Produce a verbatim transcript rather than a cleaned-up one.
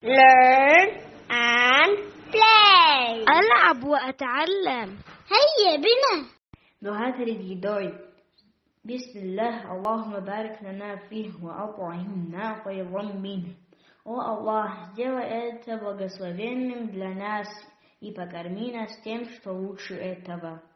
learn and play. ألعب وأتعلم. هيا بنا. نهاتري جدوي. بسم الله اللهم بارك لنا فيه وأطعمنا خيرا منه. О Аллах, сделай это благословенным для нас и покорми нас тем, что лучше этого.